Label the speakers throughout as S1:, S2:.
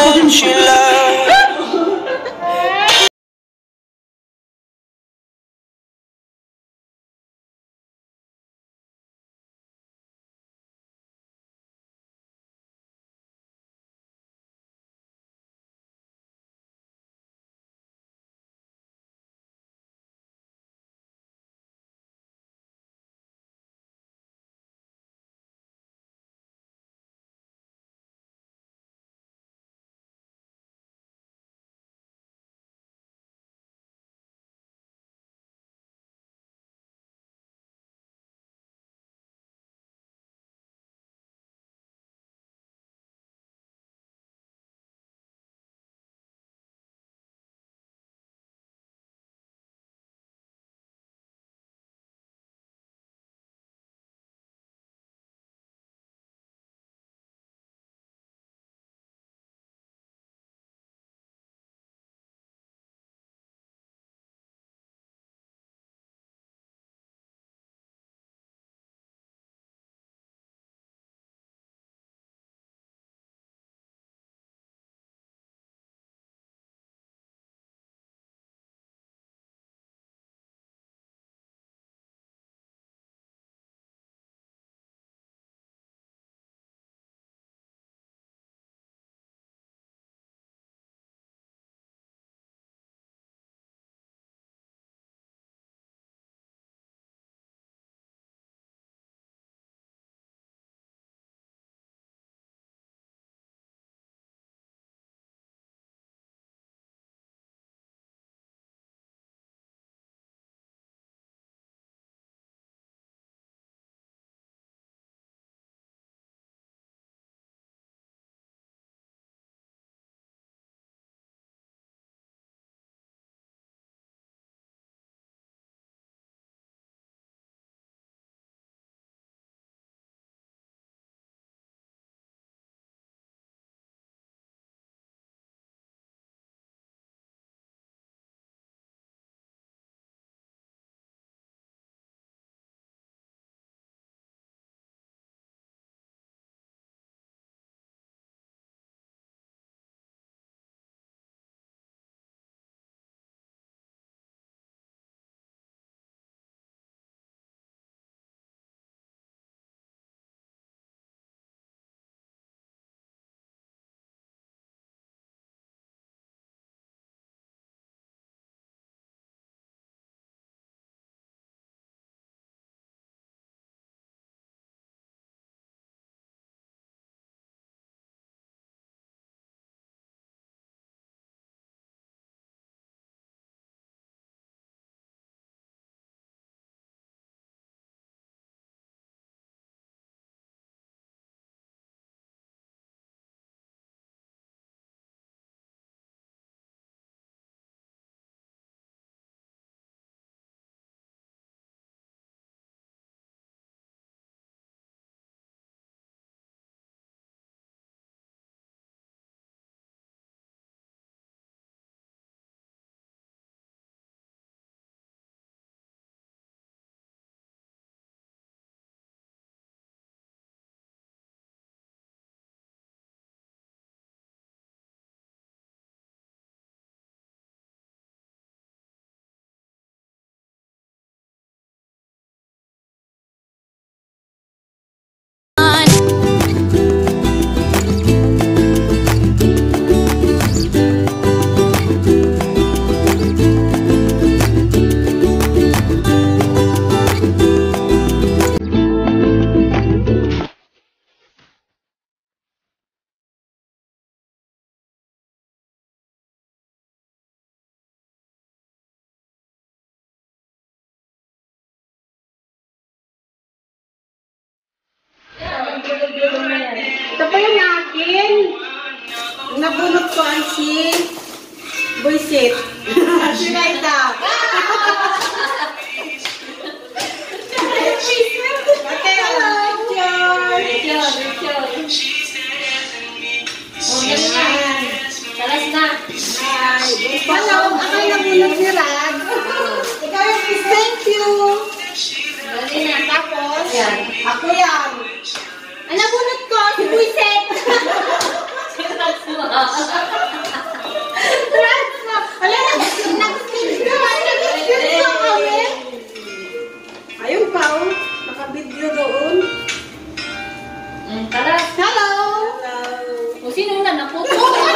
S1: what you love.
S2: Ito pa yung akin. Nabunot ko ang si Boyset. Sila ito. Okay, hello. Picture.
S3: Talas na.
S2: Hello, ako yung nabunot ni Rag. Ikaw yung thank you. Tapos, ako yan. Ang nabunot ko, si Boyset. Wala, nag-skip na kami. Ayun pa, oh. Naka-video doon.
S3: Tara.
S2: Hello!
S3: O, sino na naputo?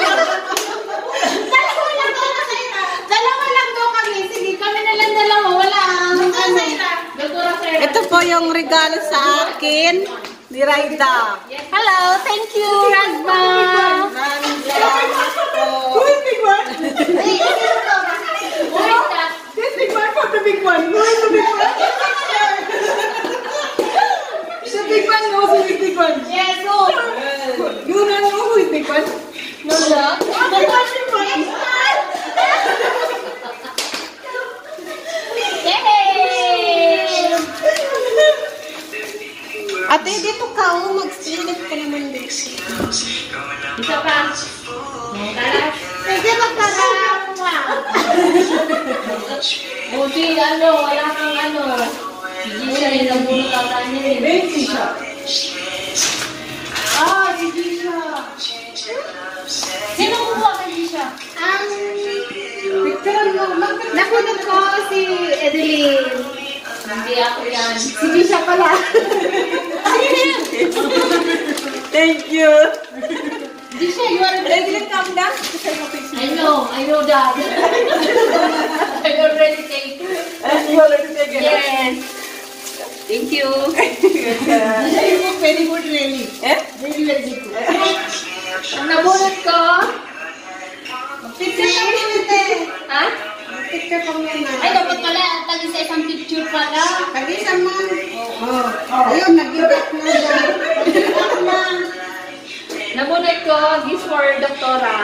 S2: Dalawa lang daw kami. Sige, kami na lang dalawa. Wala. Ito po yung regalo sa akin ni Raida. Hello, thank you, Raida. Who is big one? This big one for the big one. Who is the big one? The big one knows who is big one. Yes, who? You don't know who is big one? No, no. Big one. Ate, dito ka, mag-silip ka naman dito.
S3: Isa pa. Tara.
S2: Sige, magkarawa.
S3: Buti, wala kang Si Gisha, yung nabulot ang kanya.
S2: Si Gisha. Ah, si Gisha.
S3: Sino kumuha kay Gisha?
S2: Nakunod ko si Edeline.
S3: Hindi ako yan.
S2: Si Gisha pala. Thank you. Gisha, you are Edeline, come down.
S3: I know that. I already take it.
S2: You already take it?
S3: Yes. Thank you.
S2: Gisha, you look very good really. Very, very good.
S3: Ang nabulot ko.
S2: Picture kami nito.
S3: Ha?
S2: Picture kami na.
S3: Ay, dapat pala. Tagi sa isang picture pala.
S2: Tag-isa man. Ayun, nag-ibat na.
S3: Nabulot ko. This for Doktora.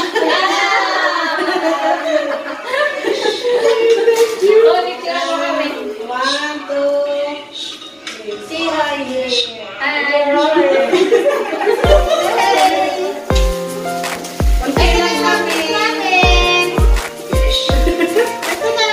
S3: Ulit ka mo kami.
S2: 1, 2, 3. Say hi.
S3: Hi.
S2: Konti lang kami. Ito na.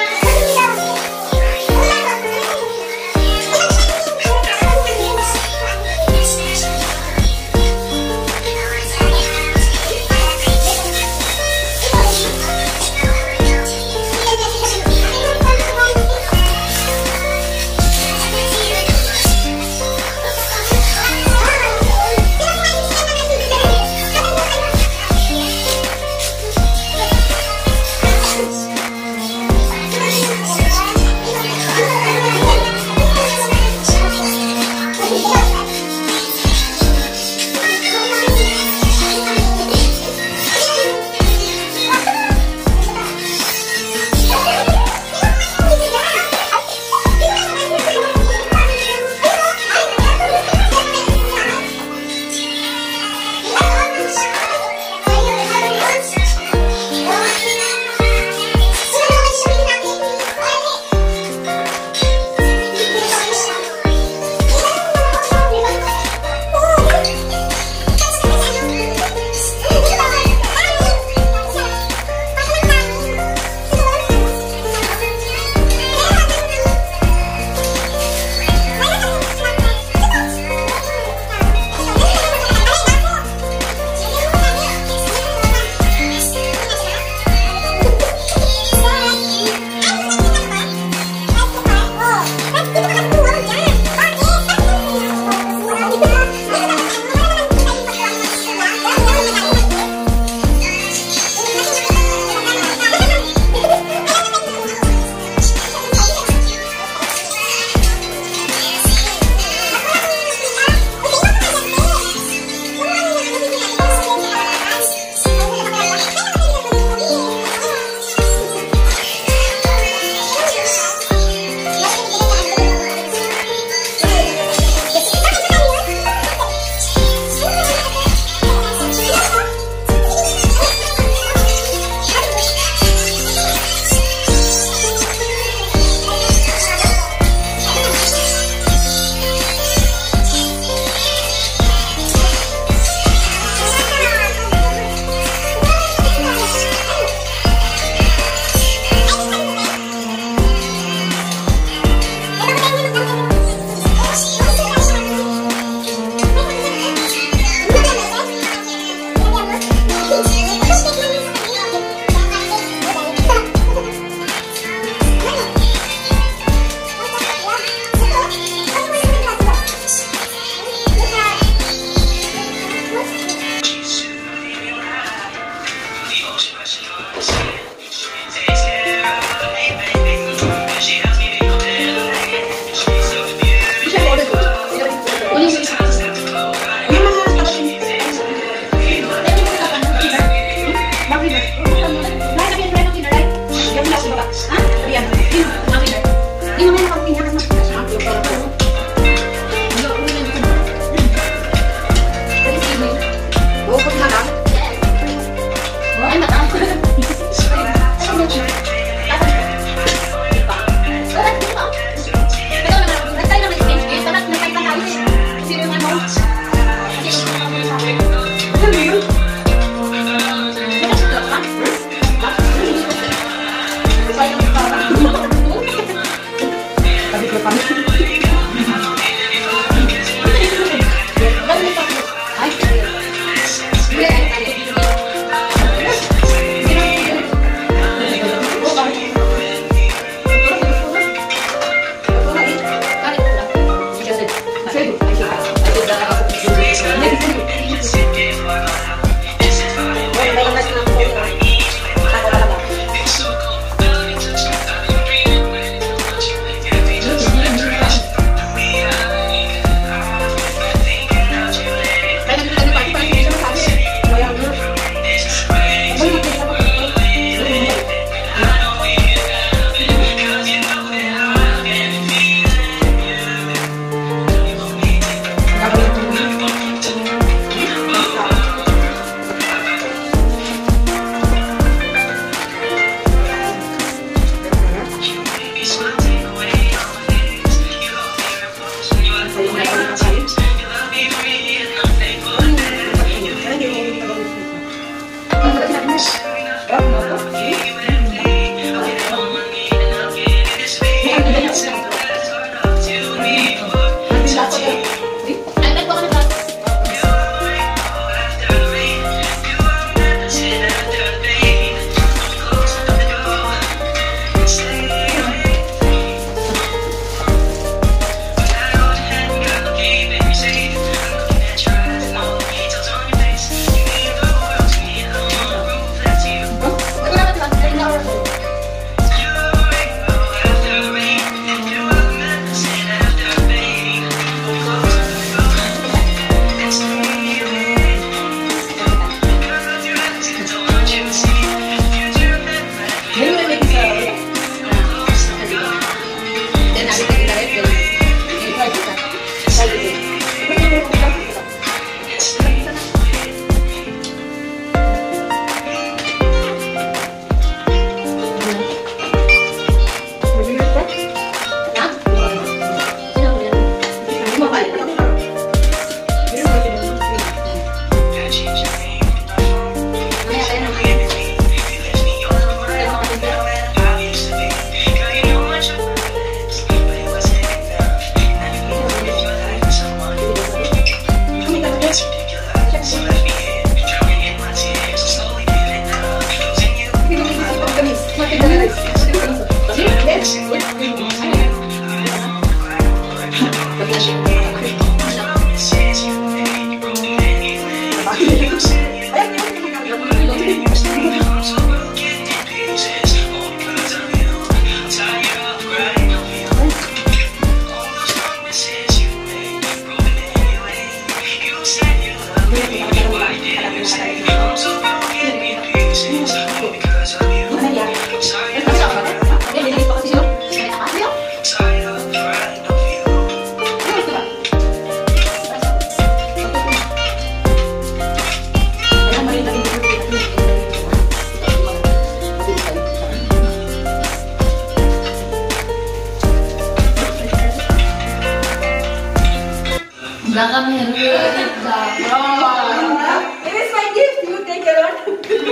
S2: It is my gift. You take it on.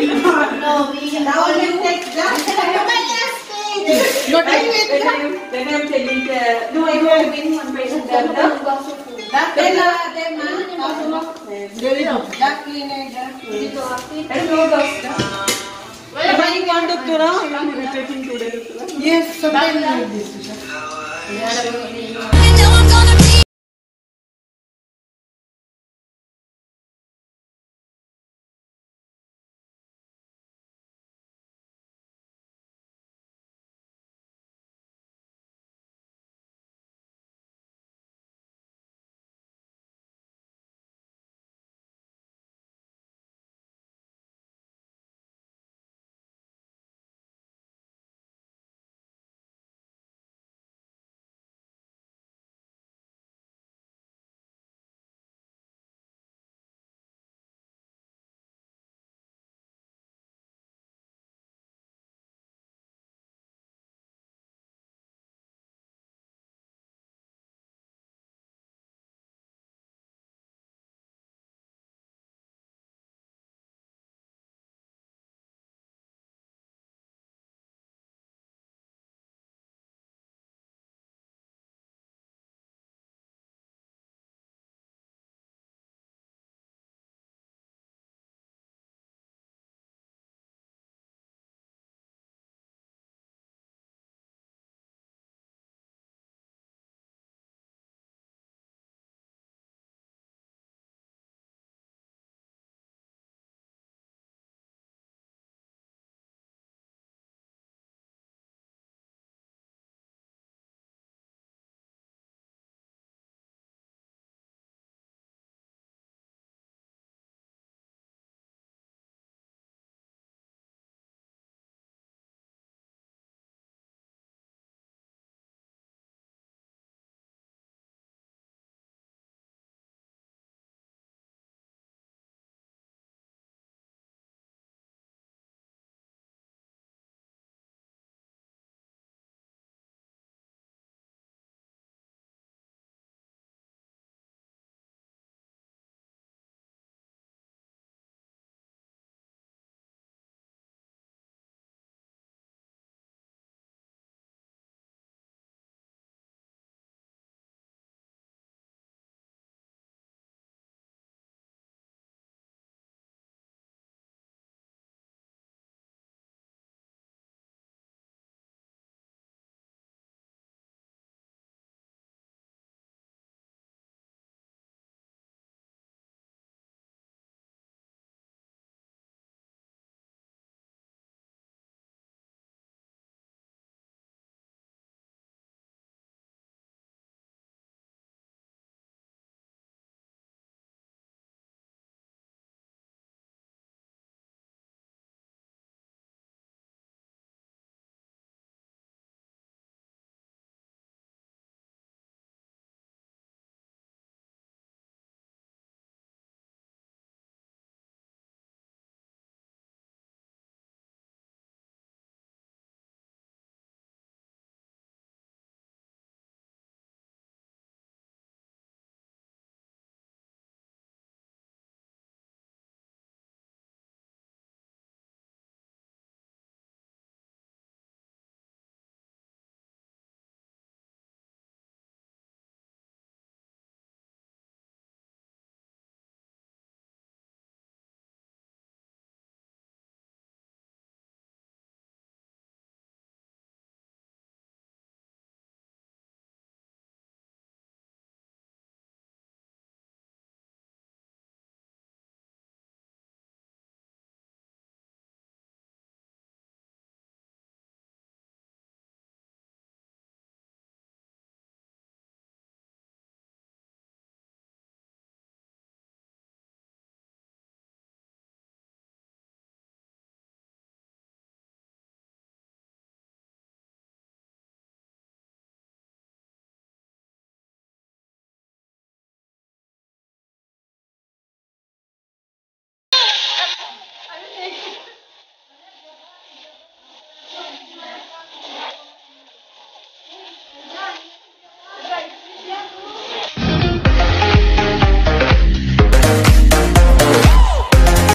S3: No, we
S2: Now you take that. Not when I'm taking care. No, I will win one person. That Bella, yes, something like this.